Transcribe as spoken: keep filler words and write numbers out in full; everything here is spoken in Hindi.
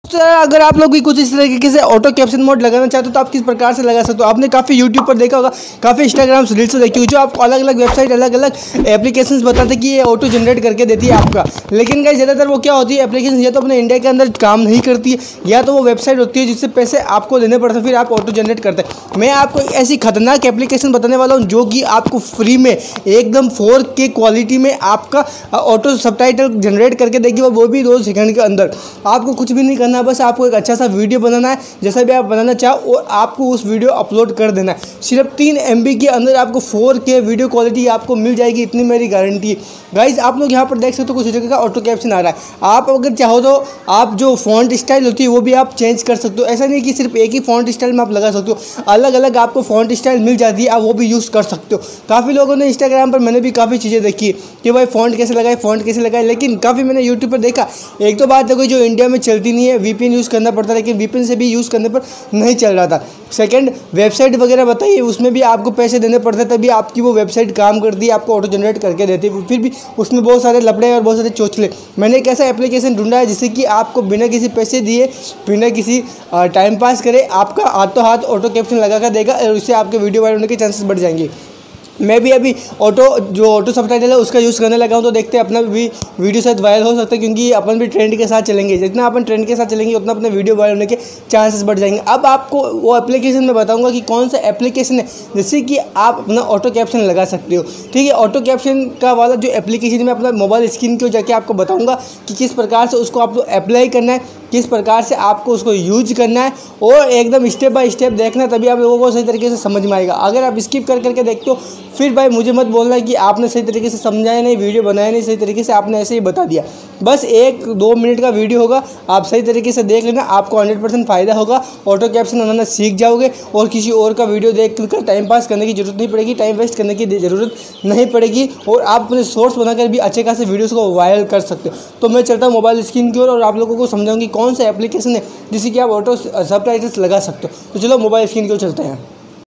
तो अगर आप लोग भी कुछ इस तरीके से ऑटो कैप्शन मोड लगाना चाहते हो तो आप किस प्रकार से लगा सकते हो। आपने काफ़ी यूट्यूब पर देखा होगा, काफ़ी इंस्टाग्राम रील्स देखी हुई, जो आपको अलग अलग वेबसाइट अलग अलग एप्लीकेशंस बताते हैं कि ये ऑटो जनरेट करके देती है आपका। लेकिन गाइस ज़्यादातर वो क्या होती है एप्लीकेशन, या तो अपने इंडिया के अंदर काम नहीं करती है, या तो वो वेबसाइट होती है जिससे पैसे आपको देने पड़ते हैं, फिर आप ऑटो जनरेट करते हैं। मैं आपको एक ऐसी खतरनाक एप्लीकेशन बताने वाला हूँ जो कि आपको फ्री में एकदम फोर के क्वालिटी में आपका ऑटो सबटाइटल जनरेट करके देगी, वो भी दो सेकंड के अंदर। आपको कुछ भी नहीं करना, बस आपको एक अच्छा सा वीडियो बनाना है, जैसा भी आप बनाना चाहो, और आपको उस वीडियो अपलोड कर देना है। सिर्फ तीन एम बी के अंदर आपको फोर के वीडियो क्वालिटी आपको मिल जाएगी, इतनी मेरी गारंटी है। गाइज आप लोग यहाँ पर देख सकते हो कुछ जगह का ऑटो कैप्शन आ रहा है। आप अगर चाहो तो आप जो फॉन्ट स्टाइल होती है वो भी आप चेंज कर सकते हो। ऐसा नहीं कि सिर्फ एक ही फॉन्ट स्टाइल में आप लगा सकते हो, अलग अलग आपको फॉन्ट स्टाइल मिल जाती है, आप वो भी यूज़ कर सकते हो। काफ़ी लोगों ने इंस्टाग्राम पर, मैंने भी काफ़ी चीज़ें देखी कि भाई फॉन्ट कैसे लगाए, फॉन्ट कैसे लगाए, लेकिन काफ़ी मैंने यूट्यूब पर देखा। एक तो बात है कोई जो इंडिया में चलती नहीं है, वीपीएन यूज़ करना पड़ता है, लेकिन वीपीएन से भी यूज़ करने पर नहीं चल रहा था। सेकंड, वेबसाइट वगैरह बताइए, उसमें भी आपको पैसे देने पड़ते हैं, तभी आपकी वो वेबसाइट काम करती है, आपको ऑटो जनरेट करके देती है। फिर भी उसमें बहुत सारे लफड़े और बहुत सारे चोचले। मैंने एक ऐसा एप्लीकेशन ढूंढा है जिससे कि आपको बिना किसी पैसे दिए, बिना किसी टाइम पास करे, आपका हाथों हाथ ऑटो कैप्शन लगा कर देगा, और उससे आपके वीडियो वायरल होने के चांसेस बढ़ जाएंगे। मैं भी अभी ऑटो जो ऑटो सबटाइटल है उसका यूज़ करने लगा हूँ, तो देखते हैं अपना भी वीडियो शायद वायरल हो सकता है, क्योंकि अपन भी ट्रेंड के साथ चलेंगे। जितना अपन ट्रेंड के साथ चलेंगे उतना अपने वीडियो वायरल होने के चांसेस बढ़ जाएंगे। अब आपको वो एप्लीकेशन मैं बताऊंगा कि कौन सा एप्लीकेशन है जिससे कि आप अपना ऑटो कैप्शन लगा सकते हो। ठीक है, ऑटो कैप्शन का वाला जो एप्लीकेशन मैं अपना मोबाइल स्क्रीन को जाके आपको बताऊँगा कि किस प्रकार से उसको आपको अप्लाई करना है, किस प्रकार से आपको उसको यूज करना है, और एकदम स्टेप बाय स्टेप देखना, तभी आप लोगों को सही तरीके से समझ में आएगा। अगर आप स्किप कर करके देखते हो फिर भाई मुझे मत बोलना कि आपने सही तरीके से समझाया नहीं, वीडियो बनाया नहीं सही तरीके से, आपने ऐसे ही बता दिया। बस एक दो मिनट का वीडियो होगा, आप सही तरीके से देख लेना, आपको हंड्रेड परसेंट फ़ायदा होगा। ऑटो कैप्शन बनाना सीख जाओगे, और किसी और का वीडियो देख कर टाइम पास करने की जरूरत नहीं पड़ेगी, टाइम वेस्ट करने की ज़रूरत नहीं पड़ेगी, और आप अपने सोर्स बनाकर भी अच्छे खासे वीडियोस को वायरल कर सकते हो। तो मैं चलता हूँ मोबाइल स्क्रीन की ओर, और आप लोगों को समझाऊंगी कौन सा एप्लीकेशन है जिससे कि आप ऑटो सबटाइटल्स लगा सकते हो। तो चलो मोबाइल स्क्रीन की ओर चलते हैं।